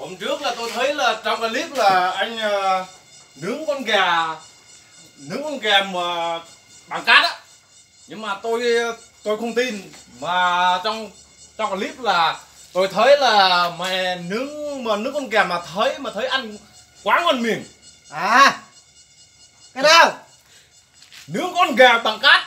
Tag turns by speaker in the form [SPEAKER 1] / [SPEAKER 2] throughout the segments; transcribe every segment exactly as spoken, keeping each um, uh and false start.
[SPEAKER 1] Hôm trước là tôi thấy là trong clip là anh uh, nướng con gà nướng con gà mà bằng cát á, nhưng mà tôi tôi không tin. Mà trong trong clip là tôi thấy là mày nướng mà nướng con gà mà thấy mà thấy ăn quá ngon miệng.
[SPEAKER 2] À, cái nào?
[SPEAKER 1] Nướng con gà bằng cát.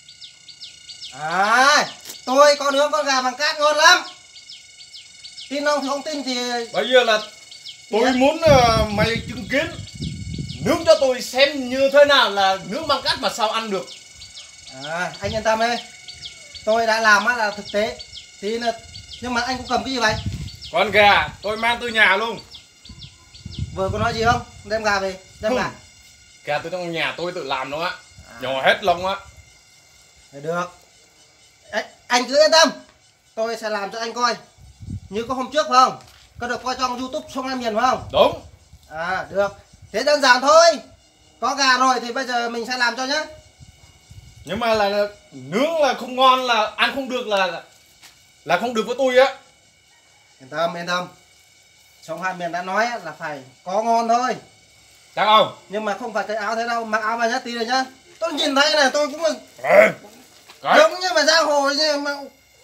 [SPEAKER 2] À, tôi có nướng con gà bằng cát ngon lắm. Tin không thì không tin thì
[SPEAKER 1] Bây giờ là tôi muốn uh, mày chứng kiến nướng cho tôi xem như thế nào là nướng bằng cát mà sao ăn được.
[SPEAKER 2] à, anh yên tâm đi, tôi đã làm á là thực tế. Thì là, nhưng mà anh cũng cầm cái gì vậy?
[SPEAKER 1] Con gà tôi mang từ nhà luôn.
[SPEAKER 2] Vừa có nói gì không? Đem gà về, đem
[SPEAKER 1] Không.
[SPEAKER 2] gà.
[SPEAKER 1] Gà từ trong nhà tôi tự làm luôn á,
[SPEAKER 2] À.
[SPEAKER 1] nhỏ hết lông á.
[SPEAKER 2] Thì được. Anh, anh cứ yên tâm, tôi sẽ làm cho anh coi. Như có hôm trước phải không? Có được coi trong YouTube Sông Hai Miền phải không?
[SPEAKER 1] Đúng.
[SPEAKER 2] À được. Thế đơn giản thôi. Có gà rồi thì bây giờ mình sẽ làm cho nhá.
[SPEAKER 1] Nhưng mà là, là nướng là không ngon, là ăn không được, là là không được với tôi á.
[SPEAKER 2] Yên tâm, yên tâm. Sông Hai Miền đã nói là phải có ngon thôi.
[SPEAKER 1] Chắc không?
[SPEAKER 2] Nhưng mà không phải cái áo thế đâu, mặc áo vào nhá, tí này nhá. Tôi nhìn thấy này tôi cũng là
[SPEAKER 1] Ê, cái
[SPEAKER 2] giống như mà giang hồ như mà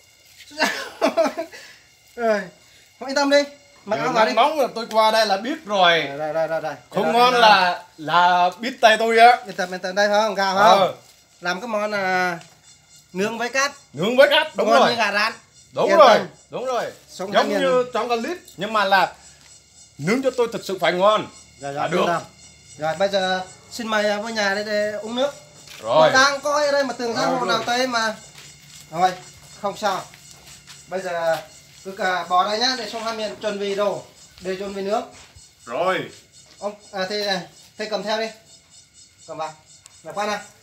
[SPEAKER 2] rồi, không yên tâm đi, mặc áo vào đi.
[SPEAKER 1] nóng là tôi qua đây là biết rồi.
[SPEAKER 2] Đây đây đây đây.
[SPEAKER 1] Không
[SPEAKER 2] Đây,
[SPEAKER 1] ngon
[SPEAKER 2] đây,
[SPEAKER 1] là là biết tay tôi á.
[SPEAKER 2] yên tâm, yên tâm đây phải không? Gà phải không?
[SPEAKER 1] Ờ,
[SPEAKER 2] Làm cái món là nướng với cát.
[SPEAKER 1] nướng với cát, đúng
[SPEAKER 2] ngon
[SPEAKER 1] rồi.
[SPEAKER 2] như gà rán.
[SPEAKER 1] Đúng
[SPEAKER 2] Yên
[SPEAKER 1] rồi,
[SPEAKER 2] tâm.
[SPEAKER 1] đúng rồi.
[SPEAKER 2] Sông Hai
[SPEAKER 1] Giống
[SPEAKER 2] Miền.
[SPEAKER 1] như trong cái clip, nhưng mà là nướng cho tôi thực sự phải ngon.
[SPEAKER 2] Rồi
[SPEAKER 1] À,
[SPEAKER 2] rồi,
[SPEAKER 1] được.
[SPEAKER 2] yên tâm. Rồi bây giờ xin mời vô nhà để, để uống nước.
[SPEAKER 1] Rồi.
[SPEAKER 2] Tôi đang coi ở đây mà tưởng giang
[SPEAKER 1] Rồi,
[SPEAKER 2] hồ
[SPEAKER 1] rồi.
[SPEAKER 2] nào tới mà. Rồi, không sao. Bây giờ cứ cả bỏ đây nhá, để Sông Hai Miền chuẩn bị đồ để chuẩn bị nước.
[SPEAKER 1] Rồi.
[SPEAKER 2] Ông à, thế này, thế cầm theo đi. Cầm vào. Là qua nào.